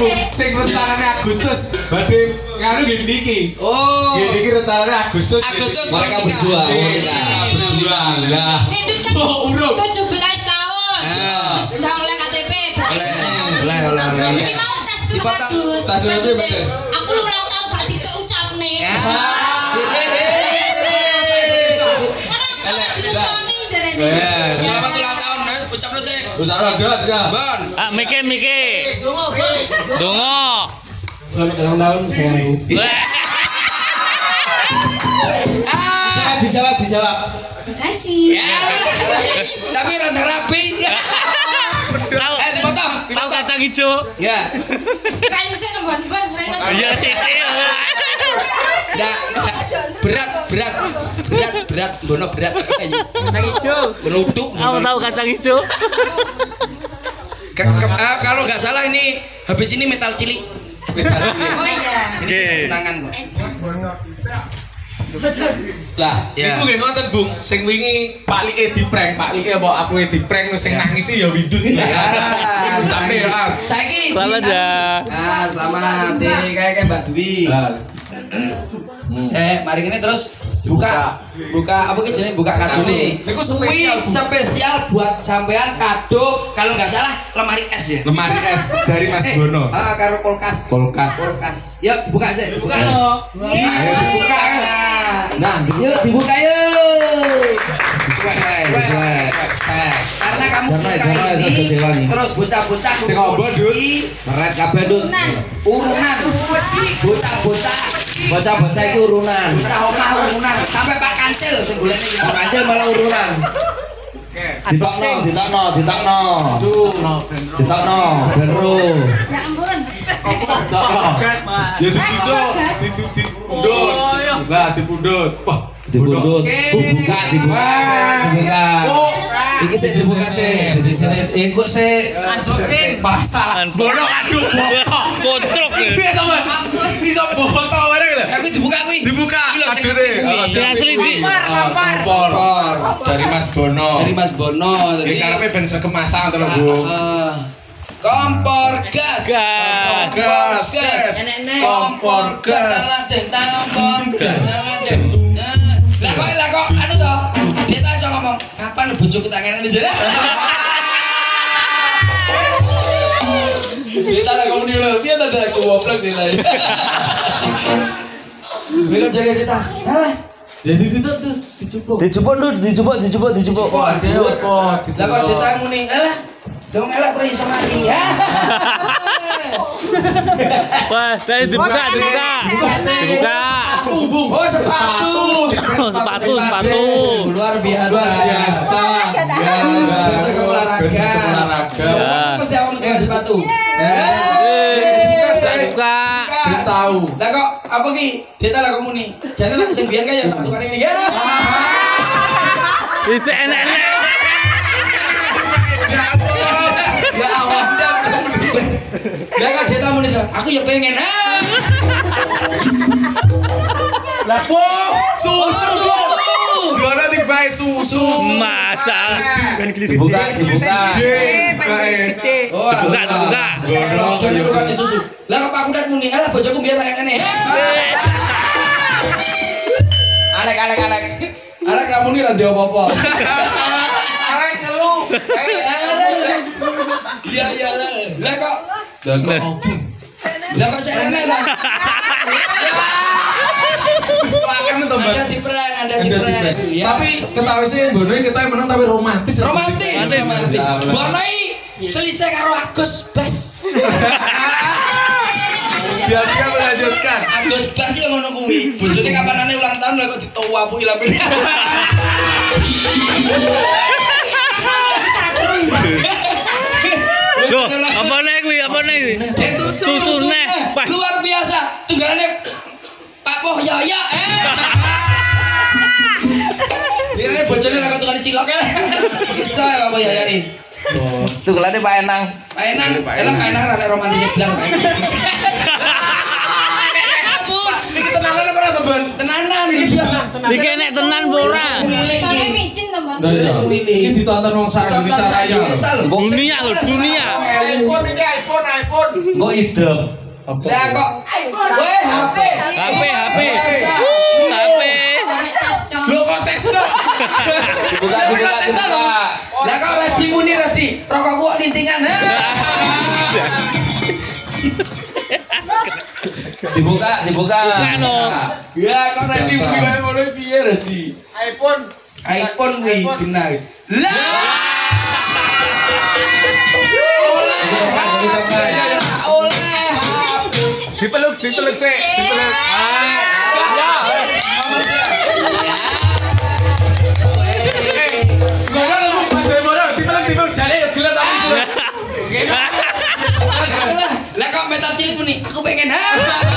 sing rencanane Agustus badhe nganu nggih niki. Oh. Nggih niki rencanane Agustus. Mereka berdua. Lah. Oh, urung. 17 tahun. Wis ndang oleh KTP. Oleh. Iki mau tes surat Gus. Tas surat betul. Aku lu ulang tahun gak diucapne. Selamat ulang tahun, ucapno sih. Usaha dot ya. Bon. Mike. Dongo. Selamat ulang tahun sayangku. Dijawab. Makasih. Tapi rada rapi. Tahu kacang hijau? Ya. Raisa bon. Iya sih. Berat. Bono berat. Kacang hijau. Berutuk. Kamu tahu kacang hijau? Kalau nggak salah ini habis ini metal cilik. Oh iya. Ini kenangan kok. Lah, ya. iku nggih ngoten, Bung. Sing wingi Pak Like di-prank, Pak Like apa aku di-prank sing nangisi ya Windut. Ya. Ucapne ya. Saiki Selamat ya. Selamat kayak Mbak Dwi. Mari ini terus buka apa sih buka kado nih. Niku spesial, spesial buat sampean kado kalau nggak salah lemari es ya. Lemari es dari Mas Bono. Karo kulkas. Ya dibuka sih. Dibuka. Ayo dibuka. Nah, yuk dibuka yuk. Karena kamu buka ini terus bocah-bocah sing obo, Dut. seret kabeh, Dut. Urunan. Bocah-bocah iki urunan. Bocah omah urunan sampai Pak Kancil sing golekne iki. Pak Kancil malah urunan. Ditokno. Ditokno, benro. Ya ampun. Ya dipundut. Lah dipundut. Wah, Dipundut. Dibuka. Iki sik dibuka sik. Di sini engko sik. masalah. Bono aduh. Kotrok. Piye to, Mas? Bisa bohong to bareng lho. Aku dibuka kuwi. Dibuka. Adune. Sing asli ndi? Kompor. Dari Mas Bono. Dari Mas Bono. Iki karepe ben sekemasan to lho, Bung. Kompor gas. Kompor gas. Lah kok anu to? Dia tak iso ngomong, kapan bojoku tak ngene jare. Dia tak ngomong dulu, dia tak ada goblok dia lain. Mereka jaga kita. Salah. Jadi dijupuk. Dijupuk. Oh, ada apa? Lah kok ditamu nih. Alah. Dong elak ora iso mati. Wah, saya dibuka. Oh, sepatu. Luar biasa. Olahraga. Mesti awak nggawe sepatu. Saya buka. Tahu. Lah kok apa ki? Deta lah kamu nih. Jane lah sing biyen kaya tak tukane ini. Bisa enak. Ya Allah. Lah kok deta muni to? Aku ya pengen. Lah kok susu. Gara tibae susu. Masa. Dibuka. Oh, Dibuka. Gono susu. Lah kok aku ndak muni, alah bojoku biar tak ngene. Alek. Alek kamu nih ra ndek apa-apa. Alek telu. Iya. Lah kok opo? Lah kok serene ta? Ada di perang. Tapi ketahui sih Bono kita menang tapi romantis. Bono selisih karo Agus Bas. Biar dia melanjutkan. Agus Bas yang ngono kuwi. Bojone kapanane ulang tahun lah kok ditowapuki lamene. Loh, apa nih kuwi? Susu neh. Luar biasa. Tunggalane Pak Poh ya. Ini bojone lah tukang cilok ya. Bisa ya Pak ya ini. Tunggalane Pak Enang. Pak Enang rada romantis blang. Tenanan iki. Iki nek tenan ora. Soale micin to, Mbak. nonton. Nah, iya. Ini ditonton wong sak Indonesia raya. Dunia loh, dunia. iPhone ini iPhone. Kok idem? Lah kok weh HP. HP. Tes dong. Lo kok tes dong? Dibuka. Lah kok Radi muni Radi, rokok gua lintingan. Dibuka. Ano? Ya kok Radi muni wae ngono piye Radi? iPhone kuwi benar. Lah. Oleh. Dipeluk sih, dipeluk. Dipeluk jane yo gelem aku sudah. Lah kok metal cilik muni, aku pengen.